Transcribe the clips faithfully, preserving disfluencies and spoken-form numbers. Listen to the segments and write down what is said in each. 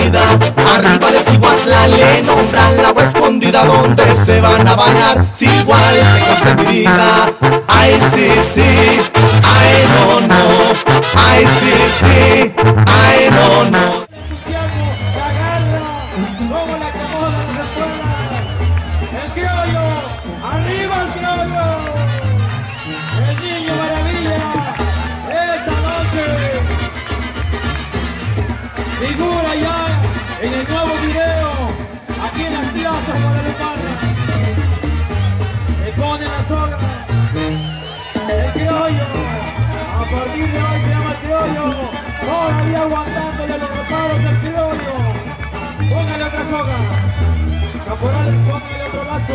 vida. Arriba de Cihuatla le nombran la agua escondida donde se van a bañar. Cihual, te coste mi vida. Ay, sí, sí, ay, no, no. Ay, sí, sí, ay, no, no. Figura ya en el nuevo video, aquí en las plazas guadalupanas. Se pone la soga, el criollo, a partir de hoy se llama criollo, todavía aguantándole los reparos del criollo. Póngale otra soga, caporal, póngale otro lazo.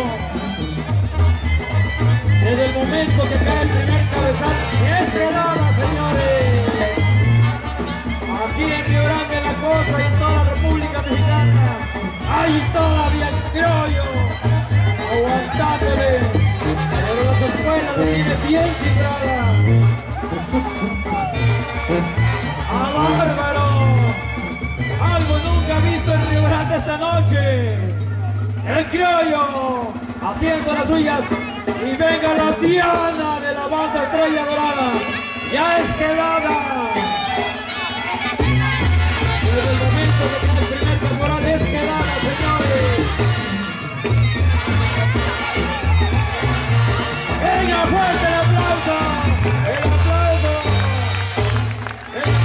Desde el momento que cae el primer cabezal, es quedada, señores. Aquí en Río Grande la Cosa y en toda la República Mexicana hay todavía el criollo aguantándole, pero las escuelas lo tiene bien cifrada. ¡Ah, bárbaro! Algo nunca visto en Río Grande esta noche. El criollo haciendo las suyas y venga la Diana de la banda Estrella Dorada. Ya es quedada. Desde el momento que tiene el primer